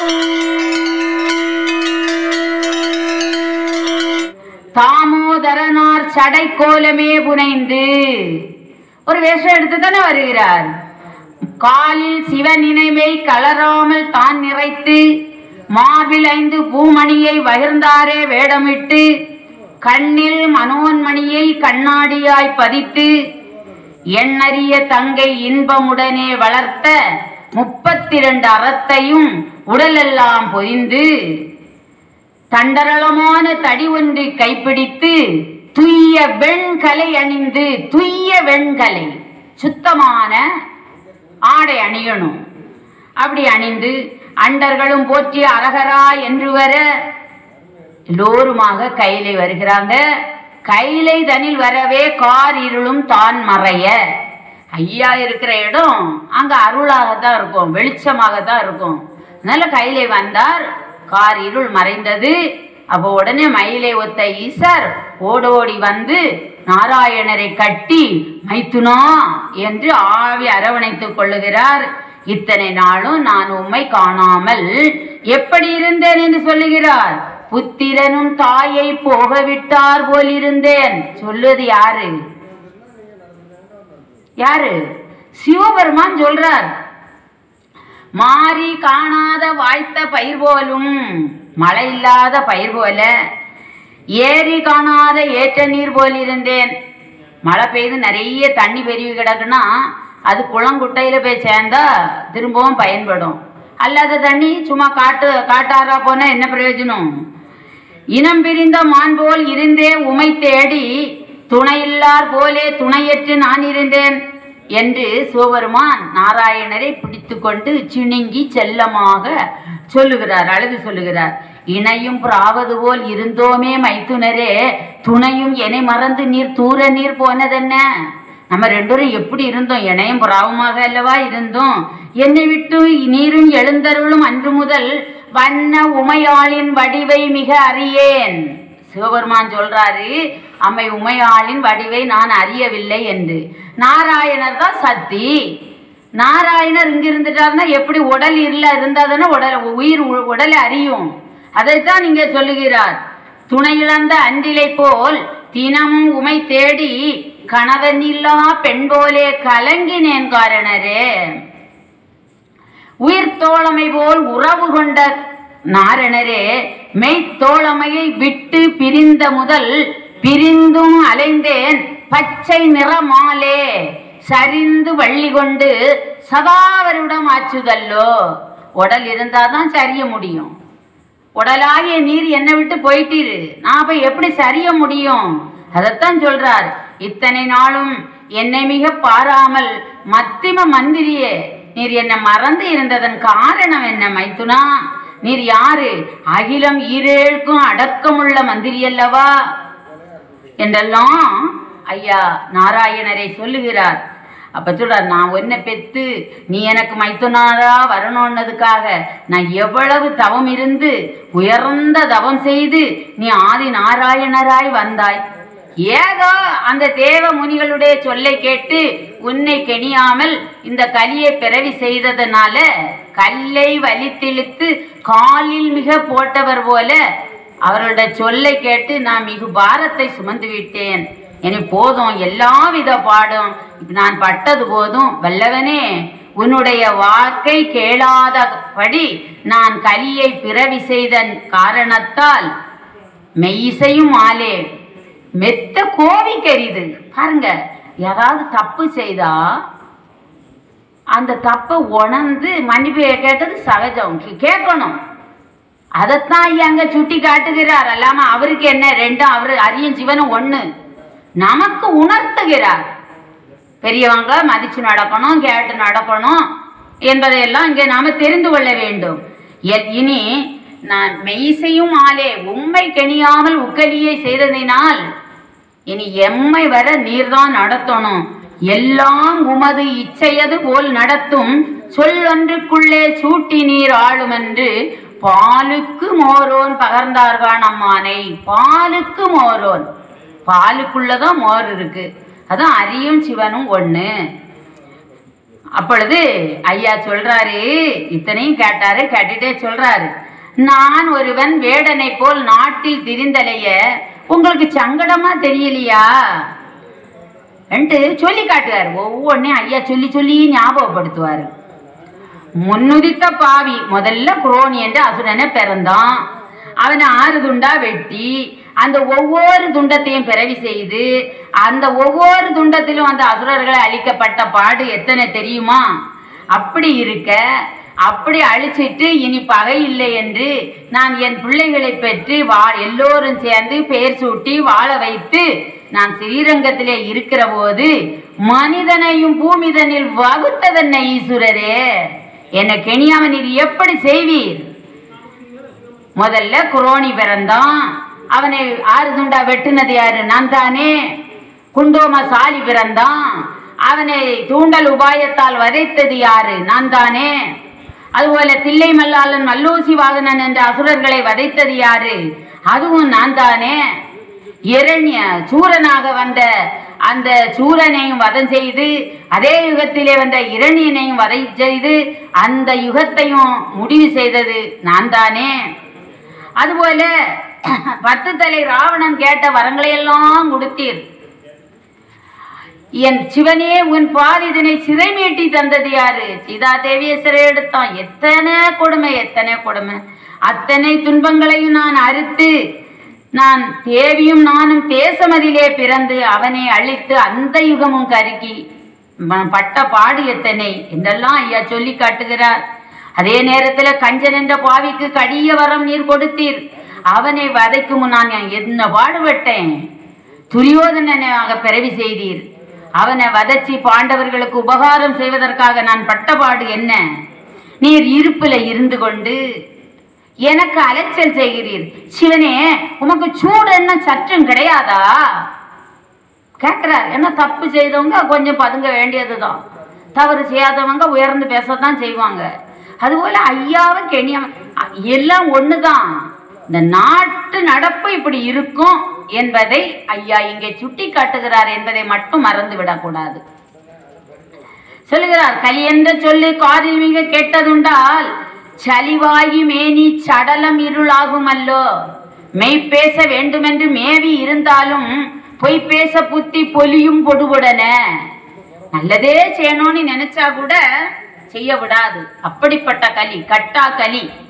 தாமோதரனார் சடை கோலமே புனைந்து ஒரு வேஷம் எடுத்து தானே வருகிறார். காலில் சிவ நினைவை கலராமல் தான் நிறைத்து மார்பில் 5 பூமணியை வகிர்ந்தாரே வேடமிட்டு கண்ணில் மனோன்மணியை கண்ணாடியாய் பதித்து எண்ணறிய தங்கை இன்பமுடனே வளர்த்த 32 அறத்தையும் உடலெல்லாம் பொதிந்து தண்டரளமான தடி ஒன்றை கைப்பிடித்து துய்ய வெண்கலை அணிந்து, துய்ய வெண்கலை சுத்தமான ஆடை அணியணும். அப்படி அணிந்து அண்டர்களும் போற்றி அரகரா என்று வர எல்லோருமாக கையிலை வருகிறாங்க. கையிலை தனில் வரவே கார் இருளும் தான் மறைய. ஐயா இருக்கிற இடம் அங்க அருளாகத்தான் இருக்கும், வெளிச்சமாகத்தான் இருக்கும். அதனால கையிலை வந்தார், கார் இருள் மறைந்தது. அப்போ உடனே மயிலை ஒத்த ஈசர் ஓடோடி வந்து நாராயணரை கட்டி மைத்துனா என்று ஆவி அரவணைத்துக் கொள்ளுகிறார். இத்தனை நாளும் நான் உம்மை காணாமல் எப்படி இருந்தேன் என்று சொல்லுகிறார். புத்திரனும் தாயை போக விட்டார் போல் இருந்தேன். சொல்லுவது யாரு? யாரு? சிவபெருமான் சொல்றார். மாறி காணாத வாய்த்த பயிர் போலும், மழை இல்லாத பயிர் போல, ஏரி காணாத ஏற்ற நீர் போல் இருந்தேன். மழை பெய்து நிறைய தண்ணி பெருகி கிடக்குன்னா அது குளங்குட்டையில போய் சேர்ந்தா திரும்பவும் பயன்படும். அல்லாத தண்ணி சும்மா காட்டாரா போனா என்ன பிரயோஜனம்? இனம் பிரிந்த மான் போல் இருந்தே உமை தேடி துணையில்லார் போலே துணையற்று நான் இருந்தேன் என்று சிவபெருமான் நாராயணரை பிடித்து கொண்டு சிணுங்கி செல்லமாக சொல்லுகிறார், அழுது சொல்லுகிறார். இணையும் பிராவது போல் இருந்தோமே மைத்துனரே, துணையும் என்னை மறந்து நீர் தூர நீர் போனதென்ன? நம்ம 2 பேரும் எப்படி இருந்தோம்? இணையும் பிராவமாக அல்லவா இருந்தோம். என்னை விட்டு நீரும் எழுந்தருளும் அன்று முதல் வண்ண உமையாளின் வடிவை மிக அறியேன். சிவபெருமான் சொல்றாரு, அம்மை உமையாளின் வடிவை நான் அறியவில்லை என்று. நாராயணர் தான் சக்தி. நாராயணர் இங்க இருந்துட்டாருன்னா எப்படி உடல் இருந்தாதானே உயிர் உடலை அறியும். அதைத்தான் நீங்க சொல்லுகிறார். துணை இழந்த அன்றிலை போல் தினமும் உமை தேடி கணவனில்லா பெண் போலே கலங்கினேன் காரணரே. உயிர் தோழமை போல் உறவு கொண்ட நாரணரே, மெய்த்தோழமையை விட்டு பிரிந்த முதல் பிரிந்தும் அலைந்தேன் பச்சை நிறமாலே சரிந்து வள்ளி கொண்டு சதாவரிடம் ஆச்சுதல்லோ. உடல் இருந்தாதான் சரிய முடியும். உடலாகிய நீர் என்னை விட்டு போயிட்டீரு, நான் போய் எப்படி சரிய முடியும்? அதைத்தான் சொல்றார். இத்தனை நாளும் என்னை மிக பாராமல் மத்திம மந்திரியே, நீர் என்னை மறந்து இருந்ததன் காரணம் என்ன மைத்துனா? நீர் யாரு? அகிலம் ஈரேழுக்கும் அடக்கமுள்ள மந்திரி அல்லவா என்றெல்லாம் ஐயா நாராயணரை சொல்லுகிறார். அப்ப சொல்றார், நான் உன்னை பெத்து நீ எனக்கு மைத்துனாரா வரணும்னதுக்காக நான் எவ்வளவு தவம் இருந்து உயர்ந்த தவம் செய்து நீ ஆதி நாராயணராய் வந்தாய். ஏதோ அந்த தேவ முனிகளுடைய சொல்லை கேட்டு உன்னை கெணியாமல் இந்த கலியை பிறவி செய்ததனால கல்லை வலித்திழுத்து காலில் மிக போட்டவர் போல அவர்களுடைய சொல்லை கேட்டு நான் மிகு பாரத்தை சுமந்து விட்டேன். எனக்கு போதும், எல்லா வித பாடும் நான் பட்டது போதும். வல்லவனே, உன்னுடைய வாக்கை கேளாதபடி நான் கலியை பிறவி செய்த காரணத்தால் மெய்சையும் ஆலே மெத்த கோவிக்கரிது. பாருங்க, யாராவது தப்பு செய்தா அந்த தப்பை உணர்ந்து மன்னிப்பு கேட்டது சகஜம், கேட்கணும். அதைத்தான் அங்க சுட்டி காட்டுகிறார். அல்லாம அவருக்கு என்ன ரெண்டும், அவரு அரியும் சிவனும் ஒண்ணு நமக்கு உணர்த்துகிறார். பெரியவங்க மதிச்சு நடக்கணும், கேட்டு நடக்கணும் என்பதையெல்லாம் இங்கே நாம தெரிந்து கொள்ள வேண்டும். இனி நான் மெய்சையும் ஆலே உண்மை கெணியாமல் உக்கலியை செய்ததினால் இனி எம்மை வர நீர்தான் நடத்தணும். எல்லாம் உமது இச்சையது போல் நடத்தும் சொல் ஒன்றுக்குள்ளே சூட்டி நீர் ஆளும் என்று பாலுக்கு மோரோன் பகர்ந்தார்கான் அம்மானை. பாலுக்கு மோரோன், பாலுக்குள்ளதான் மோர் இருக்கு. அதான் அரியும் சிவனும் ஒண்ணு. அப்பொழுது ஐயா சொல்றாரு, இத்தனையும் கேட்டாரு. கேட்டுட்டே சொல்றாரு, நான் ஒருவன் வேடனை போல் நாட்டில் திரிந்தலைய உங்களுக்கு சங்கடமா தெரியலையா என்று சொல்லி காட்டுவார். ஒவ்வொன்னையும் ஐயா சொல்லி சொல்லி ஞாபகப்படுத்துவார். முன்னுதித்த பாவி முதல்ல குரோனி என்று அசுரனை பிறந்தான். அவனை 6 துண்டா வெட்டி அந்த ஒவ்வொரு துண்டத்தையும் பிறவி செய்து அந்த ஒவ்வொரு துண்டத்திலும் அந்த அசுரர்களை அழிக்கப்பட்ட பாடு எத்தனை தெரியுமா? அப்படி இருக்க அப்படி அழிச்சிட்டு இனி பகை இல்லை என்று நான் என் பிள்ளைகளை பெற்று எல்லோரும் சேர்ந்து பெயர் சூட்டி வாழ வைத்து நான் ஸ்ரீரங்கத்திலே இருக்கிற போது மனிதனையும் பூமிதனில் வகுத்ததென்ன ஈஸ்வரரே, என்னை கெணியாம நீர் எப்படி செய்வீர்? முதல்ல குரோனி பிறந்தான். அவனை 6 துண்டா வெட்டுனது யாரு? நான் தானே. குண்டோமசாலி பிறந்தான். அவனை தூண்டல் உபாயத்தால் வதைத்தது யாரு? நான் தானே. அதுபோல தில்லை மல்லாளன் மல்லூசி வாகனன் என்ற அசுரர்களை வதைத்தது யாரு? அதுவும் நான் தானே. இரண்ய சூரனாக வந்த அந்த சூரனையும் வதம் செய்து அதே யுகத்திலே வந்த இரணியனையும் வதை செய்து அந்த யுகத்தையும் முடிவு செய்தது நான் தானே. அதுபோல 10 தலை ராவணன் கேட்ட வரங்களை எல்லாம் கொடுத்தீர். என் சிவனே உன் பாதிதனை சிறை மீட்டி தந்தது யாரு? சீதா தேவியை சிறை எடுத்தான். எத்தனை கொடுமை, எத்தனை கொடுமை. அத்தனை துன்பங்களையும் நான் அறுத்து நான் தேவியும் நானும் தேசமதிலே பிறந்து அவனை அழித்து அந்த யுகமும் கருக்கி பட்ட பாடு எத்தனை என்றெல்லாம் ஐயா சொல்லி காட்டுகிறார். அதே நேரத்தில் கஞ்சன் என்ற பாவிக்கு கடிய வரம் நீர் கொடுத்தீர். அவனை வதைக்கும் நான் என்ன பாடுபட்டேன். துரியோதனனாக பிறவி செய்தீர். அவனை வதச்சி பாண்டவர்களுக்கு உபகாரம் செய்வதற்காக நான் பட்டபாடு என்ன? நீர் இருப்புல இருந்து கொண்டு எனக்கு அலைச்சல் செய்கிறீர். சிவனே, உமக்கு சூடு என்ன சற்றும் கிடையாதா கேட்கிறார். என்ன தப்பு செய்தவங்க கொஞ்சம் பதுங்க வேண்டியதுதான். தவறு செய்யாதவங்க உயர்ந்து பேசத்தான் செய்வாங்க. அதுபோல ஐயாவை கெணியா எல்லாம் ஒண்ணுதான். இந்த நாட்டு நடப்பு இப்படி இருக்கும் என்பதை ஐயா இங்கே சுட்டி காட்டுகிறார் என்பதை மட்டும் மறந்து விடக்கூடாது. சொல்லுகிறார், கலி என்ற சொல்லு காதில் மிக கெட்டதுண்டால் சலிவாகி மேனி சடலம் இருளாகும் அல்லோ. மெய் பேச வேண்டுமென்று மேவி இருந்தாலும் பொய் பேச புத்தி பொலியும் பொடுபுடன. நல்லதே செய்யணும்னு நினைச்சா கூட செய்ய விடாது. அப்படிப்பட்ட கலி, கட்டா கலி.